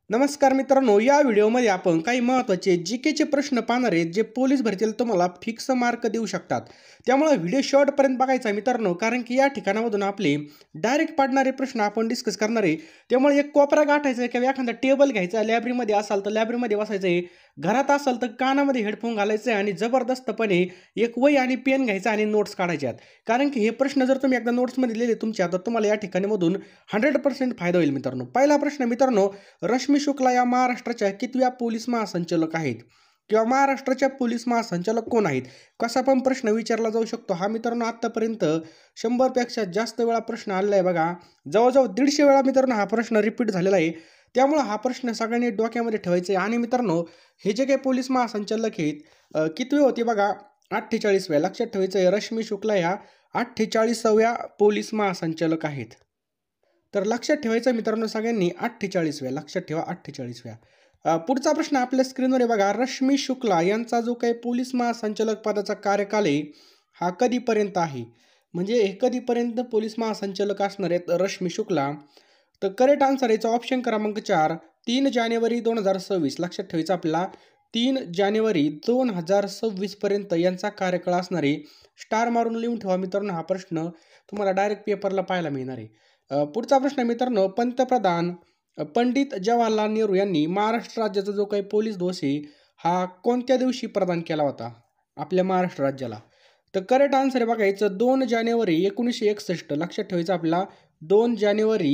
नमस्कार मित्रांनो, या व्हिडिओमध्ये आपण काही महत्त्वाचे जीकेचे प्रश्न पाहणार आहेत जे पोलीस भरतीला तुम्हाला फिक्स मार्क देऊ शकतात. त्यामुळे व्हिडिओ शेवटपर्यंत बघायचा मित्रांनो, कारण की या ठिकाणामधून आपले डायरेक्ट पाडणारे प्रश्न आपण डिस्कस करणार आहे. त्यामुळे एक कोपरा गाठायचा आहे किंवा एखादा टेबल घ्यायचा, लायब्ररीमध्ये असाल तर लायब्ररीमध्ये बसायचं आहे, घरात असाल तर कानामध्ये हेडफोन घालायचे आणि जबरदस्तपणे एक वही आणि पेन घ्यायचा आणि नोट्स काढायच्यात. कारण की हे प्रश्न जर तुम्ही एकदा नोट्समध्ये लिहिले तुमच्या तर तुम्हाला या ठिकाणी मधून 100% फायदा होईल मित्रांनो. पहिला प्रश्न मित्रांनो, रश्मी शुक्ला या महाराष्ट्राच्या कितव्या पोलीस महासंचालक आहेत किंवा महाराष्ट्राच्या पोलीस महासंचालक कोण आहेत, कसा पण प्रश्न विचारला जाऊ शकतो. हा मित्रांनो आतापर्यंत 100पेक्षा जास्त वेळा प्रश्न आलेला आहे बघा. जवळजवळ 150 वेळा मित्रांनो हा प्रश्न रिपीट झालेला आहे. त्यामुळे हा प्रश्न सगळ्यांनी डोक्यामध्ये ठेवायचा आहे. आणि मित्रांनो, हे जे काही पोलीस महासंचालक आहेत कितवे होते बघा, 48व्या. लक्षात ठेवायचं आहे, रश्मी शुक्ला ह्या 48व्या पोलीस महासंचालक आहेत. तर लक्षात ठेवायचं मित्रांनो सगळ्यांनी 48व्या. लक्षात ठेवा 48व्या. पुढचा प्रश्न आपल्या स्क्रीनवर आहे बघा. रश्मी शुक्ला यांचा जो काही पोलीस महासंचालक पदाचा कार्यकाल आहे हा कधीपर्यंत आहे, म्हणजे हे कधीपर्यंत पोलीस महासंचालक असणार आहेत रश्मी शुक्ला. तर करेक्ट आन्सर याचा ऑप्शन क्रमांक 4, 3 जानेवारी 2026. लक्षात ठेवायचं आपल्याला 3 जानेवारी 2026 पर्यंत यांचा कार्यकाळ असणार आहे. स्टार मारून लिहून ठेवा मित्रांनो, हा प्रश्न तुम्हाला डायरेक्ट पेपरला पाहायला मिळणार आहे. पुढचा प्रश्न मित्रांनो, पंतप्रधान पंडित जवाहरलाल नेहरू यांनी महाराष्ट्र राज्याचा जो काही पोलीस ध्वज आहे हा कोणत्या दिवशी प्रदान केला होता आपल्या महाराष्ट्र राज्याला. तर करेक्ट आन्सर आहे बघा याचं 2 जानेवारी 1961. लक्षात ठेवायचं आपल्याला 2 जानेवारी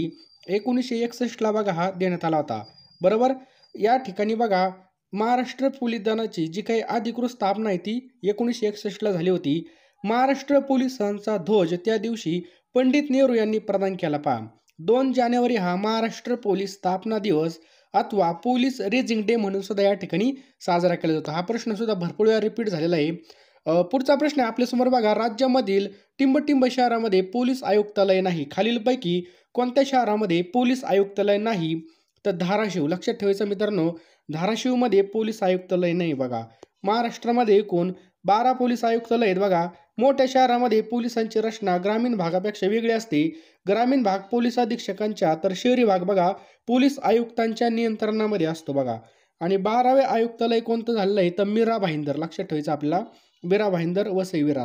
1961ला बघा हा देण्यात आला होता. बरोबर. या ठिकाणी बघा महाराष्ट्र पोलीस दलाची जी काही अधिकृत स्थापना आहे ती 1961ला झाली होती. महाराष्ट्र पोलिसांचा ध्वज त्या दिवशी पंडित नेहरू यांनी प्रदान केला. पहा, 2 जानेवारी हा महाराष्ट्र पोलीस स्थापना दिवस अथवा पोलीस रेजिंग डे म्हणून सुद्धा या ठिकाणी साजरा केला जातो. हा प्रश्न सुद्धा भरपूर वेळा रिपीट झालेला आहे. पुढचा प्रश्न आपल्यासमोर बघा. राज्यामधील टिंबटिंब शहरामध्ये पोलीस आयुक्तालय नाही, खालीलपैकी कोणत्या शहरामध्ये पोलीस आयुक्तालय नाही, तर धाराशिव. लक्षात ठेवायचं मित्रांनो, धाराशिवमध्ये पोलीस आयुक्तालय नाही बघा. महाराष्ट्रामध्ये एकूण 12 पोलीस आयुक्तालय आहेत बघा. मोठ्या शहरामध्ये पोलिसांची रचना ग्रामीण भागापेक्षा वेगळी असते. ग्रामीण भाग पोलीस अधीक्षकांच्या तर शहरी भाग बघा पोलीस आयुक्तांच्या नियंत्रणामध्ये असतो बघा. आणि 12वे आयुक्तालय कोणतं झालेलं आहे तर मीरा भाईंदर. लक्षात ठेवायचं आपल्याला, मीरा भाईंदर वसई विरार.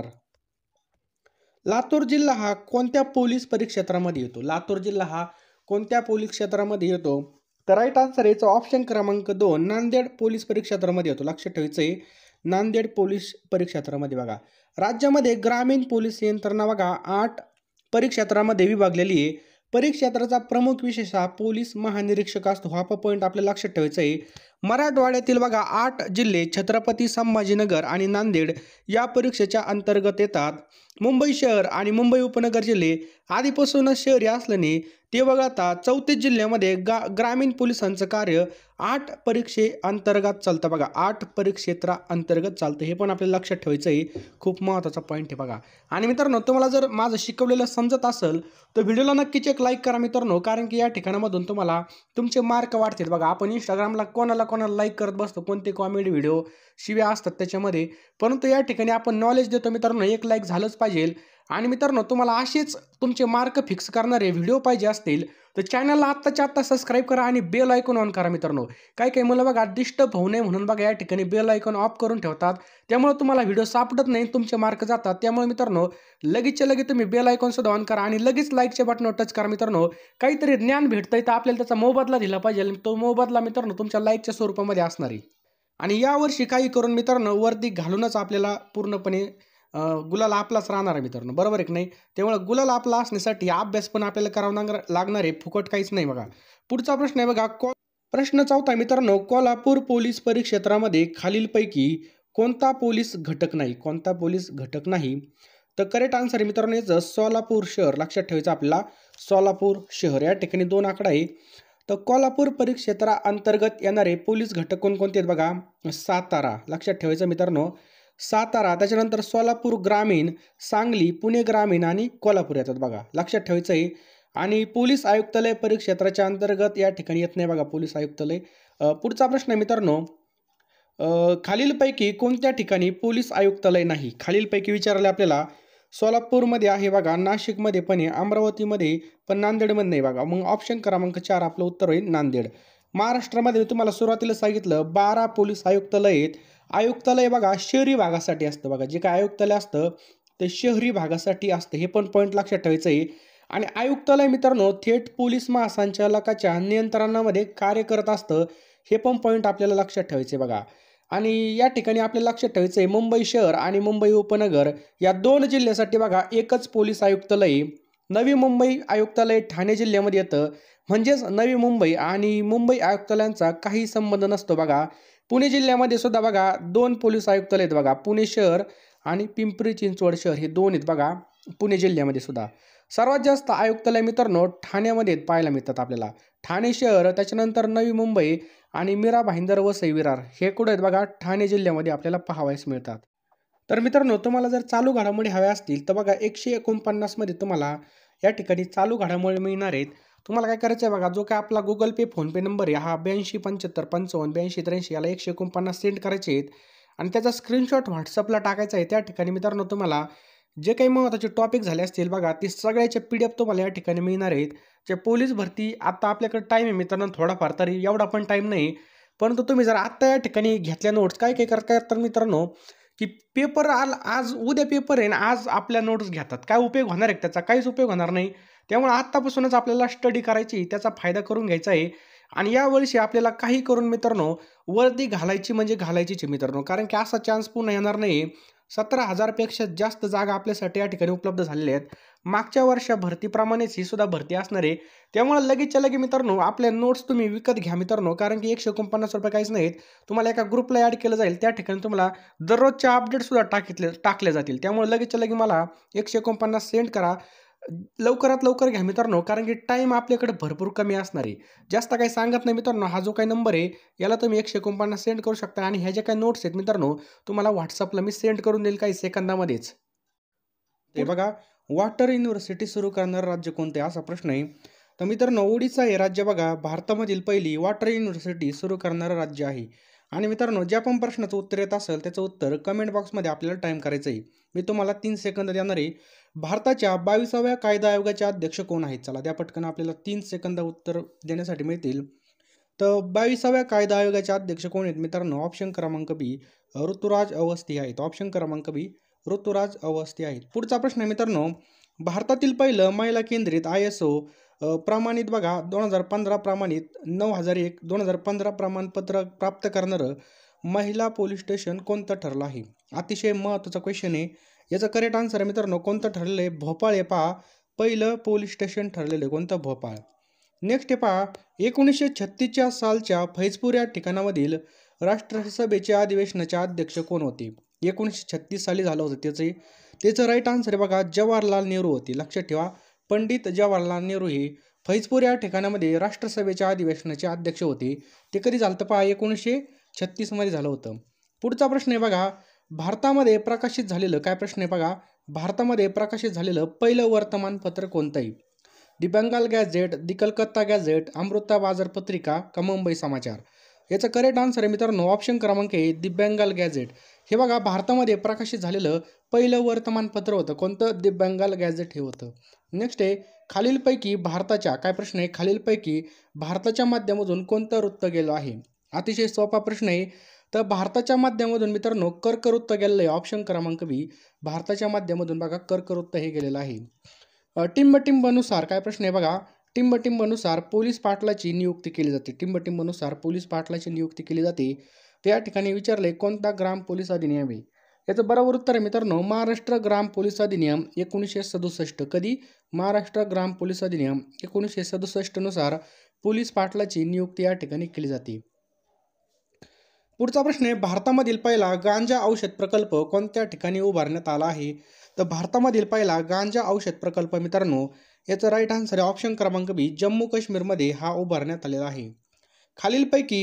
लातूर जिल्हा हा कोणत्या पोलीस परिक्षेत्रामध्ये येतो? लातूर जिल्हा हा कोणत्या पोलीस क्षेत्रामध्ये येतो? तर राईट आन्सर याचा ऑप्शन क्रमांक 2, नांदेड पोलीस परिक्षेत्रामध्ये येतो. लक्षात ठेवायचं आहे, नांदेड पोलीस परिक्षेत्रामध्ये बघा. राज्यामध्ये ग्रामीण पोलीस यंत्रणा बघा 8 परिक्षेत्रामध्ये विभागलेली आहे. परिक्षेत्राचा प्रमुख विशेष हा पोलीस महानिरीक्षक असतो. हा पॉईंट आपल्याला लक्षात ठेवायचा आहे. मराठवाड्यातील बघा 8 जिल्हे छत्रपती संभाजीनगर आणि नांदेड या परीक्षेच्या अंतर्गत येतात. मुंबई शहर आणि मुंबई उपनगर जिल्हे आधीपासूनच शहरी असल्याने ते वगळता 34 जिल्ह्यामध्ये ग्रामीण पोलिसांचं कार्य 8 परीक्षे अंतर्गत चालतं बघा. 8 परिक्षेत्रा अंतर्गत चालतं, हे पण आपल्याला लक्षात ठेवायचं आहे. खूप महत्त्वाचा पॉईंट आहे बघा. आणि मित्रांनो, तुम्हाला जर माझं शिकवलेलं समजत असेल तर व्हिडिओला नक्कीच एक लाईक करा मित्रांनो, कारण की या ठिकाणामधून तुम्हाला तुमचे मार्क वाढतील बघा. आपण इंस्टाग्रामला कोणाला लाईक करत बसतो, कोणते कॉमेडी व्हिडिओ शिव्या असतात त्याच्यामध्ये, परंतु या ठिकाणी आपण नॉलेज देतो मित्रांनो. एक लाईक झालंच पाहिजे. आणि मित्रांनो, तुम्हाला असेच तुमचे मार्क फिक्स करणारे व्हिडिओ पाहिजे असतील तर चॅनलला आत्ताच्या आत्ता सबस्क्राईब करा आणि बेल आयकॉन ऑन करा मित्रांनो. काही मुलं बघा डिस्टर्ब होऊ नये म्हणून बघा या ठिकाणी बेल आयकॉन ऑफ करून ठेवतात. त्यामुळे तुम्हाला व्हिडिओ सापडत नाही, तुमचे मार्क जातात. त्यामुळे मित्रांनो, लगेचच्या लगेच तुम्ही बेल आयकॉन सुद्धा ऑन करा आणि लगेच लाईकच्या बटनवर टच करा मित्रांनो. काहीतरी ज्ञान भेटतंय तर आपल्याला त्याचा मोबदला दिला पाहिजे. तो मोबदला मित्रांनो तुमच्या लाईकच्या स्वरूपामध्ये असणार आहे. आणि यावर्षी काही करून मित्रांनो वर्दी घालूनच आपल्याला पूर्णपणे गुलाल आपलाच राहणार आहे मित्रांनो, बरोबर आहे की नाही? त्यामुळे गुलाल आपला असण्यासाठी अभ्यास पण आपल्याला करावा लागणार आहे, फुकट काहीच नाही बघा. पुढचा प्रश्न आहे बघा. प्रश्न 4 मित्रांनो, कोल्हापूर पोलीस परिक्षेत्रामध्ये खालीलपैकी कोणता पोलीस घटक नाही? कोणता पोलीस घटक नाही? तर करेक्ट आन्सर आहे मित्रांनो याचं सोलापूर शहर. लक्षात ठेवायचं आपल्याला, सोलापूर शहर. या ठिकाणी 2 आकडा आहे. तर कोल्हापूर परिक्षेत्रा अंतर्गत येणारे पोलीस घटक कोणकोणते आहेत बघा. सातारा. लक्षात ठेवायचं मित्रांनो, सातारा. त्याच्यानंतर सोलापूर ग्रामीण, सांगली, पुणे ग्रामीण आणि कोल्हापूर येतात बघा. लक्षात ठेवायचं आहे. आणि पोलीस आयुक्तालय परिक्षेत्राच्या अंतर्गत या ठिकाणी येत नाही बघा पोलीस आयुक्तालय. पुढचा प्रश्न आहे मित्रांनो, खालीलपैकी कोणत्या ठिकाणी पोलीस आयुक्तालय नाही? खालीलपैकी विचारले आपल्याला. सोलापूरमध्ये आहे बघा, नाशिकमध्ये पण आहे, अमरावतीमध्ये पण, नांदेडमध्ये नाही बघा. मग ऑप्शन क्रमांक 4 आपलं उत्तर होईल नांदेड. महाराष्ट्रामध्ये मी तुम्हाला सुरुवातीला सांगितलं 12 पोलीस आयुक्तालय आहेत. आयुक्तालय बघा शहरी भागासाठी असतं बघा, जे काय आयुक्तालय असतं ते शहरी भागासाठी असतं, हे पण पॉईंट लक्षात ठेवायचं आहे. आणि आयुक्तालय मित्रांनो थेट पोलीस महासंचालकाच्या नियंत्रणामध्ये कार्य करत असतं, हे पण पॉईंट आपल्याला लक्षात ठेवायचे बघा. आणि या ठिकाणी आपल्याला लक्षात ठेवायचं आहे मुंबई शहर आणि मुंबई उपनगर या 2 जिल्ह्यासाठी बघा एकच पोलीस आयुक्तालय. नवी मुंबई आयुक्तालय ठाणे जिल्ह्यामध्ये येतं. म्हणजेच नवी मुंबई आणि मुंबई आयुक्तालयांचा काही संबंध नसतो बघा. पुणे जिल्ह्यामध्ये सुद्धा बघा 2 पोलीस आयुक्तालय आहेत बघा, पुणे शहर आणि पिंपरी चिंचवड शहर हे 2 आहेत बघा पुणे जिल्ह्यामध्ये सुद्धा. सर्वात जास्त आयुक्तालय मित्रांनो ठाण्यामध्ये पाहायला मिळतात आपल्याला. ठाणे शहर, त्याच्यानंतर नवी मुंबई आणि मीरा भाईंदर वसई विरार हे कुठे आहेत बघा ठाणे जिल्ह्यामध्ये आपल्याला पाहावयास मिळतात. तर मित्रांनो तुम्हाला जर चालू घडामोडी हव्या असतील तर बघा 149 मध्ये तुम्हाला या ठिकाणी चालू घडामोडी मिळणार आहेत. तुम्हाला काय करायचं आहे बघा, जो काय आपला गुगल पे फोनपे नंबर आहे हा 82 75 55 82 83 याला 149 सेंड करायचे आहेत आणि त्याचा स्क्रीनशॉट व्हॉट्सअपला टाकायचा आहे. त्या ठिकाणी मित्रांनो तुम्हाला जे काही महत्त्वाचे टॉपिक झाले असतील बघा ते सगळ्याचे PDF तुम्हाला या ठिकाणी मिळणार आहेत. जे पोलीस भरती आता आपल्याकडे टाईम आहे मित्रांनो थोडाफार, तरी एवढा पण टाईम नाही, परंतु तुम्ही जर आत्ता या ठिकाणी घेतल्या नोट्स काय काय करता तर मित्रांनो की पेपर आज उद्या पेपर आहे ना, आज आपल्या नोट्स घेतात, काय उपयोग होणार आहे त्याचा? काहीच उपयोग होणार नाही. त्यामुळे आत्तापासूनच आपल्याला स्टडी करायची, त्याचा फायदा करून घ्यायचा आहे. आणि यावर्षी आपल्याला काही करून मित्रांनो वर्दी घालायची म्हणजे घालायचीच आहे मित्रांनो, कारण की असा चान्स पुन्हा येणार नाही. 17,000 पेक्षा जास्त जागा आपल्यासाठी या ठिकाणी उपलब्ध झालेल्या आहेत. मागच्या वर्षा भरतीप्रमाणेच ही सुद्धा भरती असणार आहे. त्यामुळे लगेचच्या लगे मित्रांनो आपल्या नोट्स तुम्ही विकत घ्या मित्रांनो, कारण की 149 रुपये काहीच नाहीत. तुम्हाला एका ग्रुपला ॲड केलं जाईल, त्या ठिकाणी तुम्हाला दररोजच्या अपडेटसुद्धा टाकले जातील. त्यामुळे लगेचच्या लगे मला 149 सेंड करा. लवकरात लवकर घ्या मित्रांनो, कारण की टाईम आपल्याकडे भरपूर कमी असणार आहे. जास्त काही सांगत नाही मित्रांनो, हा जो काही नंबर आहे याला तुम्ही 149 सेंड करू शकता आणि ह्या ज्या काही नोट्स आहेत मित्रांनो तुम्हाला व्हॉट्सअपला मी सेंड करून देईल काही सेकंदामध्येच. ते बघा, वॉटर युनिव्हर्सिटी सुरू करणारं राज्य कोणते असा प्रश्न आहे. तर मित्रांनो ओडिशा हे राज्य बघा भारतामधील पहिली वॉटर युनिव्हर्सिटी सुरू करणारं राज्य आहे. आणि मित्रांनो ज्या पण प्रश्नाचं उत्तर येत असेल त्याचं उत्तर कमेंट बॉक्समध्ये आपल्याला टाईम करायचं आहे. मी तुम्हाला 3 सेकंद देणार आहे. भारताच्या 22व्या कायदा आयोगाचे अध्यक्ष कोण आहेत? चला त्या पटकन आपल्याला 3 सेकंद उत्तर देण्यासाठी मिळतील. तर 22व्या कायदा आयोगाचे अध्यक्ष कोण आहेत मित्रांनो? ऑप्शन क्रमांक बी ऋतुराज अवस्थी आहेत. ऑप्शन क्रमांक बी ऋतुराज अवस्थी आहेत. पुढचा प्रश्न आहे मित्रांनो, भारतातील पहिलं महिला केंद्रित ISO प्रमाणित बघा 2015 प्रमाणित 9001 2015 प्रमाणपत्र प्राप्त करणारं महिला पोलीस स्टेशन कोणतं ठरलं आहे? अतिशय महत्त्वाचा क्वेश्चन आहे. याचं करेक्ट आन्सर आहे मित्रांनो कोणतं ठरलेलं आहे? भोपाळ हे पहा पहिलं पोलीस स्टेशन ठरलेलं आहे. कोणतं? भोपाळ. नेक्स्ट हे पहा 1936 सालच्या फैजपूर या ठिकाणामधील राष्ट्रसभेचे अधिवेशनाचे अध्यक्ष कोण होते? 1936 साली झालं होतं त्याचं राईट आन्सर आहे बघा जवाहरलाल नेहरू होते. लक्षात ठेवा, पंडित जवाहरलाल नेहरू हे फैजपूर या ठिकाणामध्ये राष्ट्रसभेच्या अधिवेशनाचे अध्यक्ष होते. ते कधी झालं तर पहा 1936 मध्ये झालं होतं. पुढचा प्रश्न आहे बघा, भारतामध्ये प्रकाशित झालेलं काय प्रश्न आहे बघा, भारतामध्ये प्रकाशित झालेलं पहिलं वर्तमानपत्र कोणतं आहे? The Bengal gazette, the Calcutta gazette, Amrita Bazar Patrika का मुंबई समाचार? याचं करेक्ट आन्सर आहे मित्रांनो ऑप्शन क्रमांक ए दी बंगाल गॅझेट. हे बघा भारतामध्ये प्रकाशित झालेलं पहिलं वर्तमानपत्र होतं. कोणतं? दी बंगाल गॅझेट हे होतं. नेक्स्ट आहे खालीलपैकी भारताच्या काय प्रश्न आहे, खालीलपैकी भारताच्या माध्यमातून कोणतं वृत्त गेलं आहे? अतिशय सोपा प्रश्न आहे. तर भारताच्या माध्यमातून मित्रांनो कर्कवृत्त गेलेलं आहे. ऑप्शन क्रमांक बी भारताच्या माध्यमातून बघा कर्कवृत्त हे गेलेलं आहे. टिंबटिंबनुसार काय प्रश्न आहे बघा, टिंबटिंबनुसार पोलीस पाटलाची नियुक्ती केली जाते. टिंबटिंबनुसार पोलीस पाटलाची नियुक्ती केली जाते. त्या ठिकाणी विचारले कोणता ग्राम पोलीस अधिनियम आहे? याचं बरोबर उत्तर आहे मित्रांनो महाराष्ट्र ग्राम पोलीस अधिनियम 1967. कधी? महाराष्ट्र ग्राम पोलीस अधिनियम 1967 नुसार पोलीस पाटलाची नियुक्ती या ठिकाणी केली जाते. पुढचा प्रश्न आहे भारतामधील पहिला गांजा औषध प्रकल्प कोणत्या ठिकाणी उभारण्यात आला आहे? तर भारतामधील पहिला गांजा औषध प्रकल्प मित्रांनो याचं राईट आन्सर आहे ऑप्शन क्रमांक बी जम्मू काश्मीरमध्ये हा उभारण्यात आलेला आहे. खालीलपैकी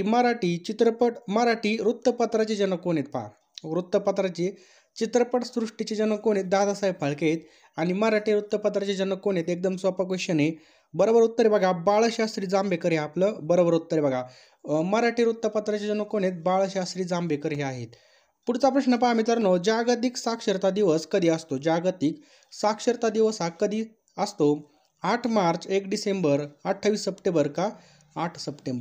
मराठी वृत्तपत्राचे जनक कोण आहेत? पहा वृत्तपत्राचे चित्रपट सृष्टीचे जनक कोण आहेत? दादासाहेब फाळके आहेत. आणि मराठी वृत्तपत्राचे जनक कोण आहेत? एकदम सोपा क्वेश्चन आहे. बरोबर उत्तर आहे बघा बाळशास्त्री जांभेकर हे आपलं बरोबर उत्तर आहे बघा. मराठी वृत्तपत्राचे जनक कोण आहेत? बाळशास्त्री जांभेकर हे आहेत. पुढचा प्रश्न पहा मित्रांनो, जागतिक साक्षरता दिवस कधी असतो? जागतिक साक्षरता दिवस हा कधी असतो? 8 मार्च, 1 डिसेंबर, 28 सप्टेंबर का 8 सप्टेंबर?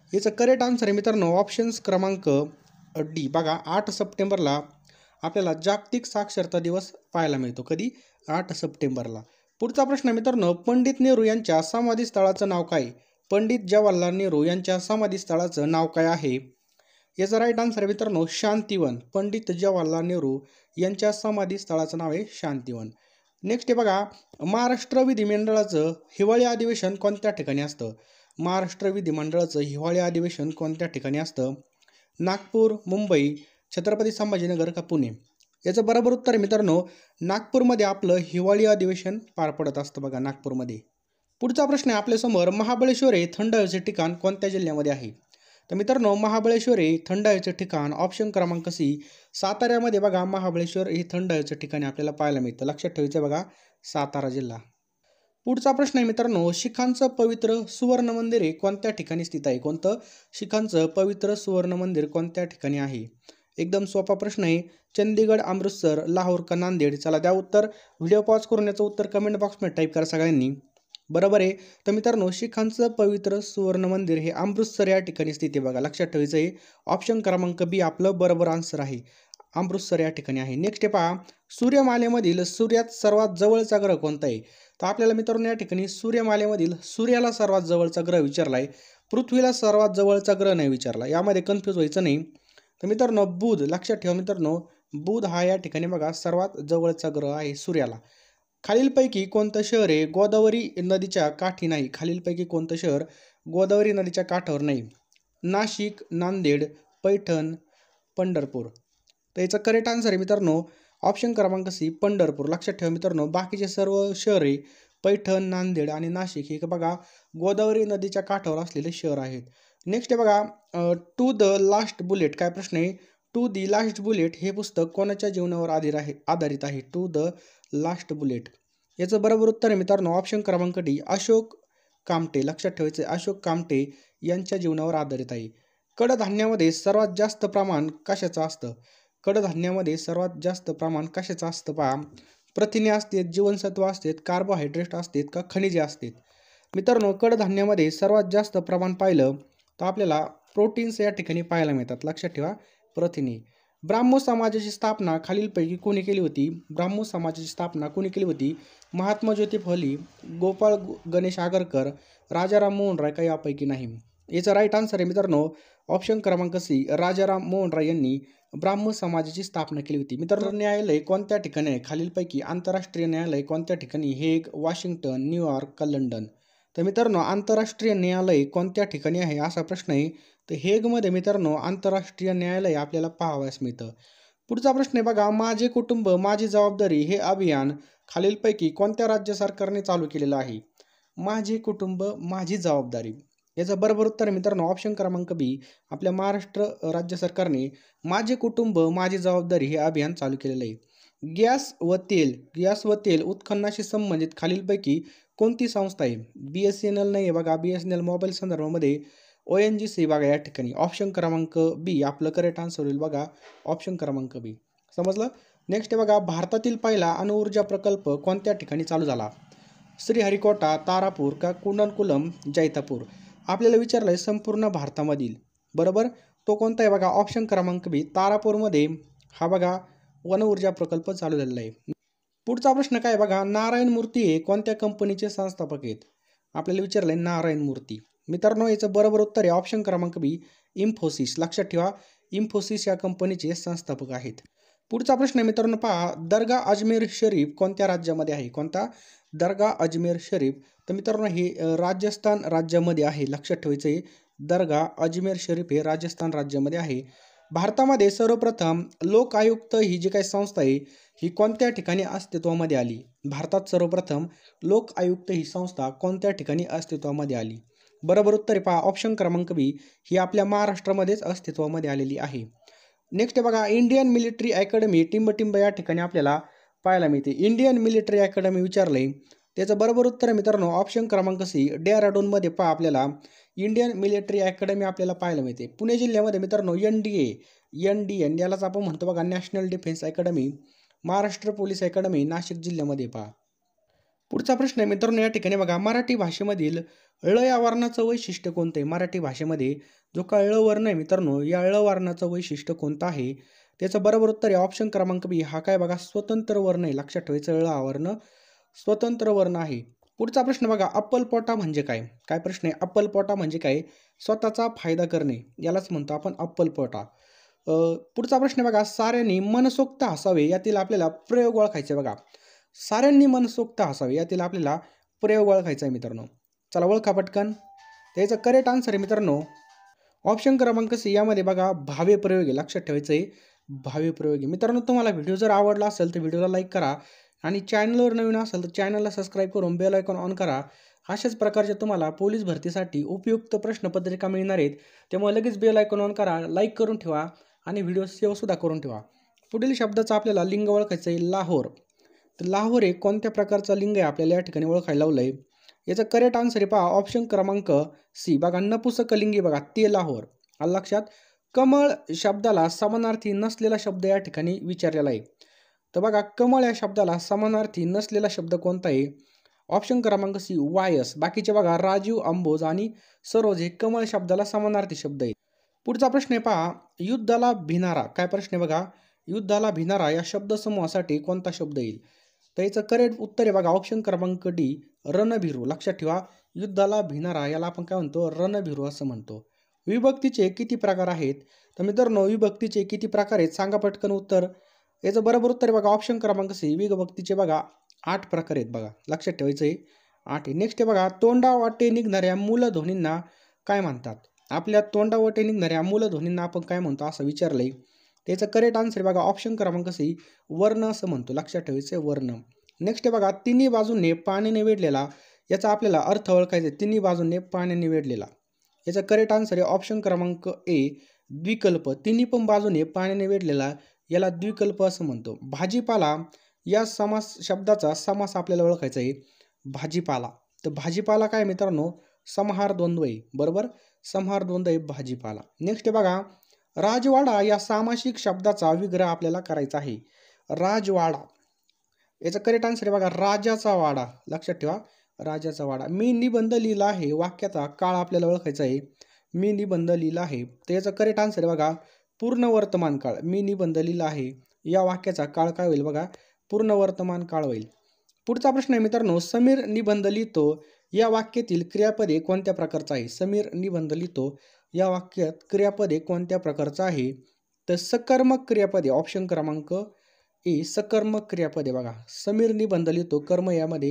याचं करेक्ट आन्सर आहे मित्रांनो ऑप्शन्स क्रमांक डी. बघा 8 सप्टेंबरला आपल्याला जागतिक साक्षरता दिवस पाहायला मिळतो. कधी? 8 सप्टेंबरला. पुढचा प्रश्न मित्रांनो, पंडित नेहरू यांच्या समाधीस्थळाचं नाव काय? पंडित जवाहरलाल नेहरू यांच्या समाधीस्थळाचं नाव काय आहे? याचा राईट आन्सर आहे मित्रांनो शांतिवन. पंडित जवाहरलाल नेहरू यांच्या समाधीस्थळाचं नाव आहे शांतिवन. नेक्स्ट आहे बघा, महाराष्ट्र विधिमंडळाचं हिवाळी अधिवेशन कोणत्या ठिकाणी असतं? महाराष्ट्र विधिमंडळाचं हिवाळी अधिवेशन कोणत्या ठिकाणी असतं? नागपूर, मुंबई, छत्रपती संभाजीनगर का पुणे? याचं बरोबर उत्तर आहे मित्रांनो नागपूरमध्ये आपलं हिवाळी अधिवेशन पार पडत असतं बघा, नागपूरमध्ये. पुढचा प्रश्न आहे आपल्यासमोर, महाबळेश्वर हे थंड हवेचे ठिकाण कोणत्या जिल्ह्यामध्ये आहे? तर मित्रांनो महाबळेश्वर हे थंड हवेचे ठिकाण ऑप्शन क्रमांक सी साताऱ्यामध्ये बघा, महाबळेश्वर हे थंड हवेचे ठिकाण आपल्याला पाहायला मिळतं. लक्षात ठेवायचं बघा, सातारा जिल्हा. पुढचा प्रश्न आहे मित्रांनो, शिखांचं पवित्र सुवर्ण मंदिर हे कोणत्या ठिकाणी स्थित आहे? कोणतं? शिखांचं पवित्र सुवर्ण मंदिर कोणत्या ठिकाणी आहे? एकदम सोपा प्रश्न आहे. चंदीगड, अमृतसर, लाहोर का नांदेड? चला द्या उत्तर. व्हिडिओ पॉज करून याचं उत्तर कमेंट बॉक्समध्ये टाईप करा सगळ्यांनी. बरोबर आहे. तर मित्रांनो शिखांचं पवित्र सुवर्ण मंदिर हे अमृतसर या ठिकाणी स्थित आहे बघा. लक्षात ठेवायचं आहे ऑप्शन क्रमांक बी आपलं बरोबर आन्सर आहे. अमृतसर या ठिकाणी आहे. नेक्स्ट आहे पहा, सूर्यमालेमधील सूर्यात सर्वात जवळचा ग्रह कोणता आहे? तर आपल्याला मित्रांनो या ठिकाणी सूर्यमालेमधील सूर्याला सर्वात जवळचा ग्रह विचारला आहे, पृथ्वीला सर्वात जवळचा ग्रह नाही विचारला. यामध्ये कन्फ्यूज व्हायचं नाही. तर मित्रांनो बुध, लक्षात ठेवा मित्रांनो बुध हा या ठिकाणी बघा सर्वात जवळचा ग्रह आहे सूर्याला. खालीलपैकी कोणतं शहर आहे गोदावरी नदीच्या काठी नाही? खालीलपैकी कोणतं शहर गोदावरी नदीच्या काठावर नाही? नाशिक, नांदेड, पैठण, पंढरपूर? तर याचं करेक्ट आन्सर आहे मित्रांनो ऑप्शन क्रमांक सी पंढरपूर. लक्षात ठेवा मित्रांनो बाकीचे सर्व शहरे पैठण, नांदेड आणि नाशिक हे बघा गोदावरी नदीच्या काठावर असलेले शहर आहेत. नेक्स्ट आहे बघा, टू द लास्ट बुलेट, काय प्रश्न आहे? टू दी लास्ट बुलेट हे पुस्तक कोणाच्या जीवनावर आधारित आहे? To the last bullet. याचं बरोबर उत्तर आहे मित्रांनो ऑप्शन क्रमांक डी अशोक कामटे. लक्षात ठेवायचं अशोक कामटे यांच्या जीवनावर आधारित आहे. कडधान्यामध्ये सर्वात जास्त प्रमाण कशाचं असतं? कडधान्यामध्ये सर्वात जास्त प्रमाण कशाचं असतं पहा? प्रथिने असतात, जीवनसत्व असतात, कार्बोहायड्रेट असतात का खनिजे असतात? मित्रांनो कडधान्यामध्ये सर्वात जास्त प्रमाण पाहिलं तर आपल्याला प्रोटीन्स या ठिकाणी पाहायला मिळतात. लक्षात ठेवा प्रथिने. ब्राह्मो समाजाची स्थापना खालीलपैकी कोणी केली होती? ब्राह्मो समाजाची स्थापना कोणी केली होती? महात्मा ज्योती फुले, गोपाळ गणेश आगरकर, राजाराम मोहन राय का यापैकी नाही? याचा राईट आन्सर आहे मित्रांनो ऑप्शन क्रमांक सी राजाराम मोहन राय यांनी ब्राह्मो समाजाची स्थापना केली होती. मित्रांनो न्यायालय कोणत्या ठिकाणी आहे? खालीलपैकी आंतरराष्ट्रीय न्यायालय कोणत्या ठिकाणी? हेग, वॉशिंग्टन, न्यूयॉर्क का लंडन? तर मित्रांनो आंतरराष्ट्रीय न्यायालय कोणत्या ठिकाणी आहे असा प्रश्न आहे. तर हेगमध्ये मित्रांनो आंतरराष्ट्रीय न्यायालय आपल्याला पाहावयास मिळतं. पुढचा प्रश्न आहे बघा, माझे कुटुंब माझी जबाबदारी हे अभियान खालीलपैकी कोणत्या राज्य सरकारने चालू केलेलं आहे? माझे कुटुंब माझी जबाबदारी. याचं बरोबर उत्तर आहे मित्रांनो ऑप्शन क्रमांक बी आपल्या महाराष्ट्र राज्य सरकारने माझे कुटुंब माझी जबाबदारी हे अभियान चालू केलेलं आहे. गॅस व तेल उत्खननाशी संबंधित खालीलपैकी कोणती संस्था आहे? BSNL नाही आहे बघा, BSNL मोबाईल संदर्भामध्ये ONGC बघा या ठिकाणी. ऑप्शन क्रमांक बी आपलं करेक्ट आन्सर होईल बघा ऑप्शन क्रमांक बी. समजलं? नेक्स्ट आहे बघा, भारतातील पहिला अणुऊर्जा प्रकल्प कोणत्या ठिकाणी चालू झाला? श्रीहरिकोटा, तारापूर का कुंडनकुलम, जैतापूर? आपल्याला विचारलं आहे संपूर्ण भारतामधील. बरोबर तो कोणता आहे बघा ऑप्शन क्रमांक बी तारापूरमध्ये हा बघा अणुऊर्जा प्रकल्प चालू झालेला आहे. पुढचा प्रश्न काय बघा, नारायण मूर्ती हे कोणत्या कंपनीचे संस्थापक आहेत? आपल्याला विचारलं आहे नारायण मूर्ती. मित्रांनो याचं बरोबर उत्तर आहे ऑप्शन क्रमांक बी इन्फोसिस. लक्षात ठेवा इन्फोसिस या कंपनीचे संस्थापक आहेत. पुढचा प्रश्न आहे मित्रांनो पहा, दर्गा अजमेर शरीफ कोणत्या राज्यामध्ये आहे? कोणता? दर्गा अजमेर शरीफ. तर मित्रांनो हे राजस्थान राज्यामध्ये आहे. लक्षात ठेवायचं आहे दर्गा अजमेर शरीफ हे राजस्थान राज्यामध्ये आहे. भारतामध्ये सर्वप्रथम लोक आयुक्त ही जी काही संस्था आहे ही कोणत्या ठिकाणी अस्तित्वामध्ये आली? भारतात सर्वप्रथम लोक आयुक्त ही संस्था कोणत्या ठिकाणी अस्तित्वामध्ये आली? बरोबर उत्तर आहे पहा ऑप्शन क्रमांक बी ही आपल्या महाराष्ट्रामध्येच अस्तित्वामध्ये आलेली आहे. नेक्स्ट बघा, इंडियन मिलिटरी अकॅडमी टिंबटिंब या ठिकाणी आपल्याला पाहायला मिळते. इंडियन मिलिटरी अकॅडमी विचारलंय त्याचं बरोबर उत्तर आहे मित्रांनो ऑप्शन क्रमांक सी डेहराडूनमध्ये पहा आपल्याला इंडियन मिलिटरी अकॅडमी आपल्याला पाहायला मिळते. पुणे जिल्ह्यामध्ये मित्रांनो NDA यालाच आपण म्हणतो बघा national defence academy. Maharashtra police academy Nashik जिल्ह्यामध्ये पहा. पुढचा प्रश्न आहे मित्रांनो, या ठिकाणी बघा, मराठी भाषेमधील ळ या वर्णाचं वैशिष्ट्य कोणतं आहे? मराठी भाषेमध्ये जो का ळ वर्ण आहे मित्रांनो, या ळ वर्णाचं वैशिष्ट्य कोणतं आहे? त्याचं बरोबर उत्तर आहे ऑप्शन क्रमांक बी, हा काय बघा स्वतंत्र वर्ण आहे. लक्षात ठेवायचं, ळ हा वर्ण स्वतंत्र वर्ण आहे. पुढचा प्रश्न बघा, अप्पलपोटा म्हणजे काय? काय प्रश्न आहे? अप्पलपोटा म्हणजे काय? स्वतःचा फायदा करणे, यालाच म्हणतो आपण अप्पलपोटा. पुढचा प्रश्न बघा, साऱ्यांनी मनसोक्त हसावे यातील आपल्याला प्रयोग ओळखायचे. बघा, साऱ्यांनी मनसोक्त हसावे यातील आपल्याला प्रयोग ओळखायचा आहे मित्रांनो. चला ओळखा पटकन. त्याचं करेक्ट आन्सर आहे मित्रांनो ऑप्शन क्रमांक सी, यामध्ये बघा भावे प्रयोग आहे. लक्षात ठेवायचं आहे, भावे प्रयोग आहे. मित्रांनो, तुम्हाला व्हिडिओ जर आवडला असेल तर व्हिडिओला लाईक करा आणि चॅनलवर नवीन असेल तर चॅनलला सबस्क्राईब करून बेल आयकॉन ऑन करा. अशाच प्रकारचे तुम्हाला पोलीस भरतीसाठी उपयुक्त प्रश्नपत्रिका मिळणार आहेत. त्यामुळे लगेच बेल आयकॉन ऑन करा, लाईक करून ठेवा आणि व्हिडिओ सेव्हसुद्धा करून ठेवा. पुढील शब्दाचा आपल्याला लिंग ओळखायचं आहे, लाहोर. तर लाहोर हे कोणत्या प्रकारचा लिंग आहे आपल्याला या ठिकाणी ओळखायला लावलं आहे? याचं करेक्ट आन्सर आहे पहा ऑप्शन क्रमांक सी. बघा, नपुसकलिंगी बघा, ते लाहोर. आलं लक्षात? कमळ शब्दाला समानार्थी नसलेला शब्द या ठिकाणी विचारलेला आहे. तर बघा, कमळ या शब्दाला समानार्थी नसलेला शब्द कोणता आहे? ऑप्शन क्रमांक सी, वायस. बाकीचे बघा, राजीव, अंबोज आणि सरोज हे कमळ शब्दाला समानार्थी शब्द आहेत. पुढचा प्रश्न आहे पहा, युद्धाला भिनारा. काय प्रश्न आहे बघा, युद्धाला भिनारा या शब्दसमूहासाठी कोणता शब्द येईल? तर याचं करेक्ट उत्तर आहे बघा ऑप्शन क्रमांक डी, रणभिरू. लक्षात ठेवा, युद्धाला भिनारा याला आपण काय म्हणतो? रणभिरू असं म्हणतो. विभक्तीचे किती प्रकार आहेत? तर मित्रांनो, विभक्तीचे किती प्रकार आहेत सांगा पटकन उत्तर. याचं बरोबर उत्तर आहे बघा ऑप्शन क्रमांक सी, विभक्तीचे बघा 8 प्रकार आहेत. बघा, लक्षात ठेवायचं आहे 8 आहे. नेक्स्ट आहे बघा, तोंडावाटे निघणाऱ्या मूलध्वनींना काय म्हणतात? आपल्या तोंडावाटे निघणाऱ्या मूलध्वनींना आपण काय म्हणतो असं विचारलंय. त्याचं करेक्ट आन्सर आहे बघा ऑप्शन क्रमांक सी, वर्ण असं म्हणतो. लक्षात ठेवायचं वर्ण. नेक्स्ट आहे बघा, तिन्ही बाजूंनी पाण्याने वेढलेला. याचा आपल्याला अर्थ ओळखायचा आहे, तिन्ही बाजूंनी पाण्याने वेढलेला. याचा करेक्ट आन्सर आहे ऑप्शन क्रमांक ए, द्विकल्प. तिन्ही पण बाजूने पाण्याने वेढलेला याला द्विकल्प असं म्हणतो. भाजीपाला या समास शब्दाचा समास आपल्याला ओळखायचा आहे, भाजीपाला. तर भाजीपाला काय मित्रांनो? समाहार द्वंद्व आहे. बरोबर, समाहार द्वंद्व आहे भाजीपाला. नेक्स्ट आहे बघा, राजवाडा या सामासिक शब्दाचा विग्रह आपल्याला करायचा आहे. राजवाडा, याचा करेक्ट आन्सर आहे बघा राजाचा वाडा. लक्षात ठेवा, राजाचा वाडा. मी निबंध लिहिला आहे वाक्याचा काळ आपल्याला ओळखायचा आहे. मी निबंध लिहिला आहे, तर याचा करेक्ट आन्सर आहे बघा पूर्ण वर्तमान काळ. मी निबंध लिहिला आहे या वाक्याचा काळ काय होईल बघा? पूर्ण वर्तमान काळ होईल. पुढचा प्रश्न आहे मित्रांनो, समीर निबंध लिहितो या वाक्यातील क्रियापदे कोणत्या प्रकारचं आहे? समीर निबंध लिहितो या वाक्यात क्रियापदे कोणत्या प्रकारचं आहे? तर सकर्मक क्रियापदे. ऑप्शन क्रमांक ए, सकर्मक क्रियापदे. बघा, समीर निबंध लिहितो, कर्म यामध्ये.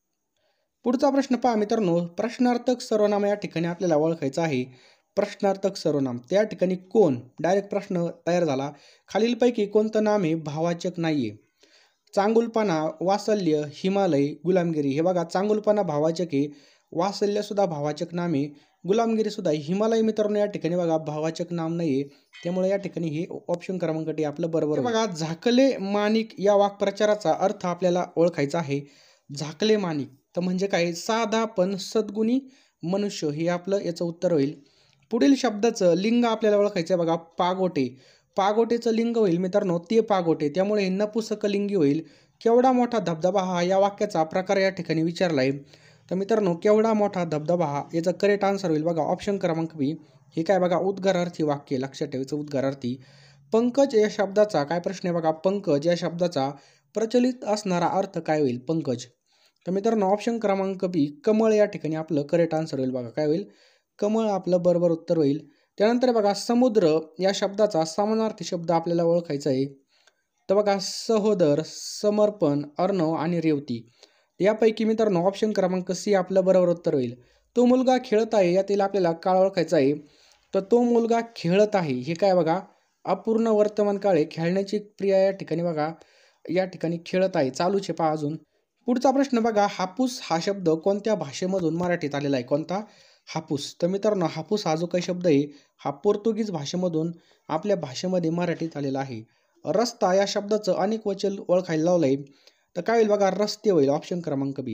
पुढचा प्रश्न पहा मित्रांनो, प्रश्नार्थक सर्वनाम या ठिकाणी आपल्याला ओळखायचं आहे. प्रश्नार्थक सर्वनाम, त्या ठिकाणी कोण, डायरेक्ट प्रश्न तयार झाला. खालीलपैकी कोणतं नाम हे भाववाचक नाहीये? चांगुलपणा, वात्सल्य, हिमालय, गुलामगिरी. हे बघा, चांगुलपणा भाववाचक आहे, वात्सल्य सुद्धा भाववाचक नाम आहे, गुलामगिरी सुद्धा. हिमालय मित्रांनो या ठिकाणी बघा भाववाचक नाम नाहीये, त्यामुळे या ठिकाणी हे ऑप्शन क्रमांक डी आपलं बरोबर. बघा, झाकले माणिक या वाक्प्रचाराचा अर्थ आपल्याला ओळखायचा आहे. झाकले माणिक तर म्हणजे काय? साधा पण सद्गुणी मनुष्य, हे आपलं याचं उत्तर होईल. पुढील शब्दाचं लिंग आपल्याला ओळखायचं आहे बघा, पागोटे. पागोटेचं लिंग होईल मित्रांनो ते पागोटे, त्यामुळे हे नपुसकलिंगी होईल. केवढा मोठा धबधबा हा या वाक्याचा प्रकार या ठिकाणी विचारला आहे. तर मित्रांनो, केवढा मोठा धबधबा हा याचा करेक्ट आन्सर होईल बघा ऑप्शन क्रमांक बी. हे काय बघा, उद्गारार्थी वाक्य. लक्षात ठेवायचं, उद्गारार्थी. पंकज या शब्दाचा काय प्रश्न आहे बघा, पंकज या शब्दाचा प्रचलित असणारा अर्थ काय होईल? पंकज. तर मित्रांनो ऑप्शन क्रमांक बी, कमळ या ठिकाणी आपलं करेक्ट आन्सर होईल. बघा, काय होईल? कमळ आपलं बरोबर उत्तर होईल. त्यानंतर बघा, समुद्र या शब्दाचा समानार्थी शब्द आपल्याला ओळखायचा आहे. तर बघा, सहोदर, समर्पण, अर्णव आणि रेवती. यापैकी मित्रांनो ऑप्शन क्रमांक सी आपलं बरोबर उत्तर होईल. तो मुलगा खेळत आहे यातील आपल्याला काळ ओळखायचा आहे. तर तो मुलगा खेळत आहे हे काय बघा, अपूर्ण वर्तमान काळ आहे. खेळण्याची क्रिया या ठिकाणी बघा, या ठिकाणी खेळत आहे, चालूच आहे पहा अजून. पुढचा प्रश्न बघा, हापूस हा शब्द कोणत्या भाषेमधून मराठीत आलेला आहे? कोणता? हापूस. तर मित्रांनो, हापूस हा जो काही शब्द आहे हा पोर्तुगीज भाषेमधून आपल्या भाषेमध्ये मराठीत आलेला आहे. रस्ता या शब्दाचं अनेक वचन ओळखायला लावलं आहे. तर काय होईल बघा, रस्ते होईल. ऑप्शन क्रमांक बी.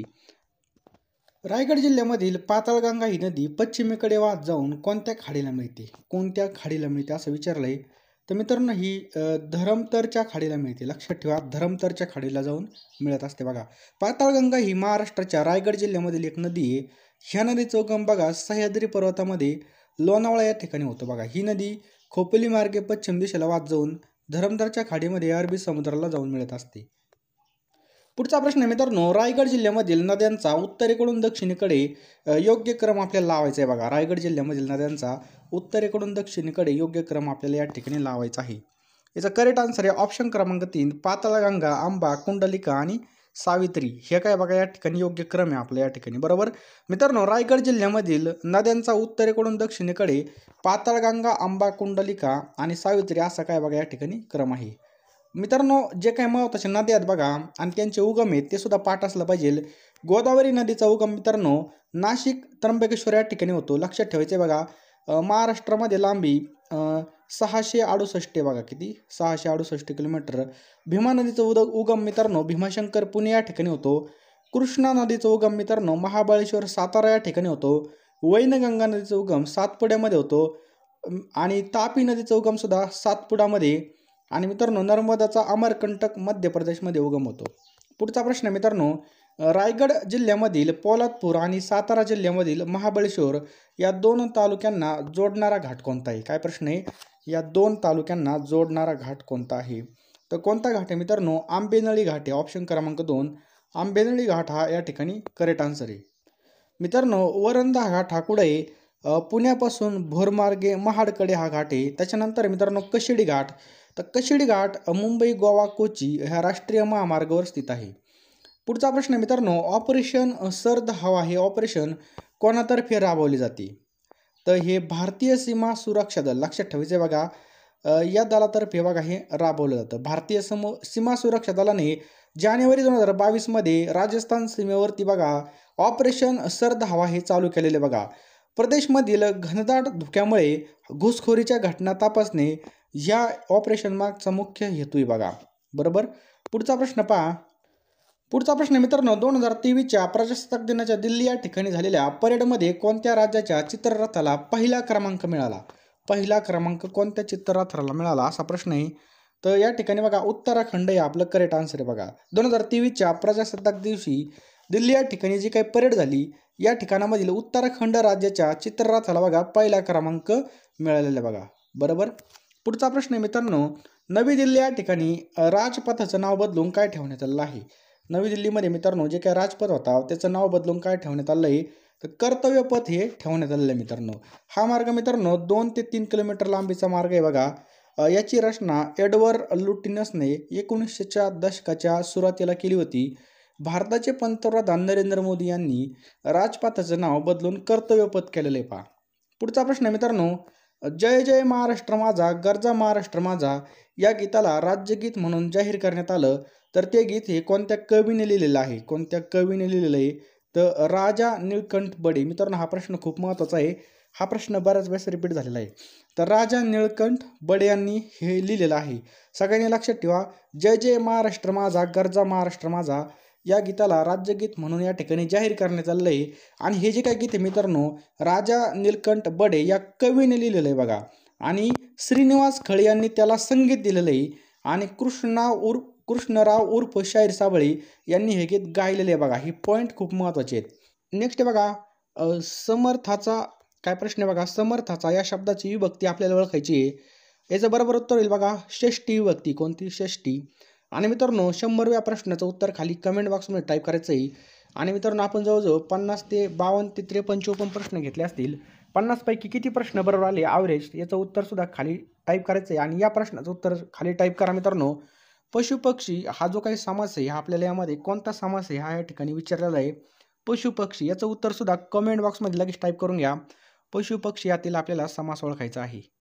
रायगड जिल्ह्यामधील पाताळगंगा ही नदी पश्चिमेकडे वाहत जाऊन कोणत्या खाडीला मिळते? कोणत्या खाडीला मिळते असं विचारलंय. तर मित्रांनो ही धरमतरच्या खाडीला मिळते. लक्षात ठेवा, धरमतरच्या खाडीला जाऊन मिळत असते बघा. पाताळगंगा ही महाराष्ट्राच्या रायगड जिल्ह्यामधील एक नदी आहे. ह्या नदीचा उगम बघा सह्याद्री पर्वतामध्ये लोणावळा या ठिकाणी होतो बघा. ही नदी खोपोली मार्गे पश्चिम दिशेला वाहत जाऊन धरमतरच्या खाडीमध्ये अरबी समुद्राला जाऊन मिळत असते. पुढचा प्रश्न आहे मित्रांनो, रायगड जिल्ह्यामधील नद्यांचा उत्तरेकडून दक्षिणेकडे योग्य क्रम आपल्याला लावायचा आहे बघा. रायगड जिल्ह्यामधील नद्यांचा उत्तरेकडून दक्षिणेकडे योग्य क्रम आपल्याला या ठिकाणी लावायचा आहे. याचा करेक्ट आन्सर आहे ऑप्शन क्रमांक 3 पाताळगंगा, आंबा, कुंडलिका आणि सावित्री. हे काय बघा या ठिकाणी योग्य क्रम आहे आपल्या या ठिकाणी. बरोबर मित्रांनो, रायगड जिल्ह्यामधील नद्यांचा उत्तरेकडून दक्षिणेकडे पाताळगंगा, आंबा, कुंडलिका आणि सावित्री असा काय बघा या ठिकाणी क्रम आहे. मित्रांनो, जे काही महत्त्वाचे नद्या आहेत बघा आणि त्यांचे उगम आहेत ते सुद्धा पाठ असलं पाहिजे. गोदावरी नदीचा उगम मित्रांनो नाशिक त्र्यंबकेश्वर या ठिकाणी होतो. लक्षात ठेवायचे आहे बघा. महाराष्ट्रामध्ये लांबी 668 आहे बघा. किती? 668 किलोमीटर. भीमा नदीचा उगम मित्रांनो भीमाशंकर पुणे या ठिकाणी होतो. कृष्णा नदीचा उगम मित्रांनो महाबळेश्वर सातारा या ठिकाणी होतो. वैनगंगा नदीचा उगम सातपुड्यामध्ये होतो आणि तापी नदीचा उगम सुद्धा सातपुडामध्ये. आणि मित्रांनो नर्मदाचा अमरकंटक मध्य प्रदेशमध्ये उगम होतो. पुढचा प्रश्न मित्रांनो, रायगड जिल्ह्यामधील पोलादपूर आणि सातारा जिल्ह्यामधील महाबळेश्वर या दोन तालुक्यांना जोडणारा घाट कोणता आहे? काय प्रश्न आहे? या दोन तालुक्यांना जोडणारा घाट कोणता आहे? तर कोणता घाट आहे मित्रांनो? आंबेनळी घाट आहे. ऑप्शन क्रमांक 2 आंबेनळी घाट हा या ठिकाणी करेक्ट आन्सर आहे. मित्रांनो वरंधा घाट हा कुठे आहे? पुण्यापासून भोरमार्गे महाडकडे हा घाट आहे. त्याच्यानंतर मित्रांनो कशिडी घाट. तर कशिडी घाट मुंबई, गोवा, कोची ह्या राष्ट्रीय महामार्गावर स्थित आहे. पुढचा प्रश्न मित्रांनो, ऑपरेशन सर्द हवा हे ऑपरेशन कोणातर्फे राबवले जाते? तर हे भारतीय सीमा सुरक्षा दल. लक्षात ठेवायचे बघा. या दलातर्फे बघा हे राबवलं जातं. भारतीय सीमा सुरक्षा दलाने जानेवारी 2022 मध्ये राजस्थान सीमेवरती बघा ऑपरेशन सर्द हवा हे चालू केलेले बघा. प्रदेशमधील घनदाट धुक्यामुळे घुसखोरीच्या घटना तपासणे या ऑपरेशन मागचा मुख्य हेतू आहे बघा. बरोबर. पुढचा प्रश्न पहा. पुढचा प्रश्न मित्रांनो, 2023च्या प्रजासत्ताक दिनाच्या दिल्ली या ठिकाणी झालेल्या परेडमध्ये कोणत्या राज्याच्या चित्ररथाला पहिला क्रमांक मिळाला? पहिला क्रमांक कोणत्या चित्ररथाला मिळाला असा प्रश्न आहे. तर या ठिकाणी बघा उत्तराखंड हे आपलं करेक्ट आन्सर आहे बघा. 2023च्या प्रजासत्ताक दिवशी दिल्ली या ठिकाणी जी काही परेड झाली या ठिकाणामधील उत्तराखंड राज्याच्या चित्ररथाला बघा पहिला क्रमांक मिळालेला बघा. बरोबर. पुढचा प्रश्न आहे मित्रांनो, नवी दिल्ली या ठिकाणी राजपथाचं नाव बदलून काय ठेवण्यात आलेलं आहे? नवी दिल्लीमध्ये मित्रांनो जे काही राजपथ होता त्याचं नाव बदलून काय ठेवण्यात आलं आहे? तर कर्तव्य पथ हे ठेवण्यात आलेलं आहे मित्रांनो. हा मार्ग मित्रांनो 2 ते 3 किलोमीटर लांबीचा मार्ग आहे बघा. याची रचना एडवर्ड लुटिनसने 1900च्या दशकाच्या सुरुवातीला केली होती. भारताचे पंतप्रधान नरेंद्र मोदी यांनी राजपथाचं नाव बदलून कर्तव्य पथ केलेलं आहे पहा. पुढचा प्रश्न मित्रांनो, जय जय महाराष्ट्र माझा गरजा महाराष्ट्र माझा या गीताला राज्यगीत म्हणून जाहीर करण्यात आलं. तर ते गीत हे कोणत्या कवीने लिहिलेलं आहे? कोणत्या कवीने लिहिलेलं आहे? तर राजा निळकंठ बडे. मित्रांनो हा प्रश्न खूप महत्त्वाचा आहे. हा प्रश्न बऱ्याच वेळेस रिपीट झालेला आहे. तर राजा निळकंठ बडे यांनी हे लिहिलेलं आहे. सगळ्यांनी लक्षात ठेवा, जय जय महाराष्ट्र माझा गरजा महाराष्ट्र माझा या गीताला राज्यगीत म्हणून या ठिकाणी जाहीर करण्यात आलेलं आहे. आणि हे जे काही गीत आहे मित्रांनो राजा निळकंठ बडे या कवीने लिहिलेलं आहे बघा. आणि श्रीनिवास खळे यांनी त्याला संगीत दिलेलं आहे. आणि कृष्णराव उर्फ शाहीर साबळे यांनी हे गीत गायलेले आहे बघा. ही पॉईंट खूप महत्त्वाचे आहेत. नेक्स्ट आहे बघा समर्थाचा. काय प्रश्न आहे बघा, समर्थाचा या शब्दाची विभक्ती आपल्याला ओळखायची आहे. याचं बरोबर उत्तर होईल बघा षष्ठी विभक्ती. कोणती? षष्ठी. आणि मित्रांनो 100व्या प्रश्नाचं उत्तर खाली कमेंट बॉक्समध्ये टाईप करायचं आहे. आणि मित्रांनो आपण जवळजवळ 50 ते 52 ते 53 54 प्रश्न घेतले असतील. 50 पैकी किती प्रश्न बरोबर आले ॲव्हरेज याचं उत्तरसुद्धा खाली टाईप करायचं आहे. आणि या प्रश्नाचं उत्तर खाली टाईप करा मित्रांनो. पशुपक्षी हा जो काही समास आहे हा आपल्याला यामध्ये कोणता समास आहे हा या ठिकाणी विचारलेला आहे. पशुपक्षी याचं उत्तरसुद्धा कमेंट बॉक्समध्ये लगेच टाईप करून घ्या. पशुपक्षी यातील आपल्याला समास ओळखायचा आहे.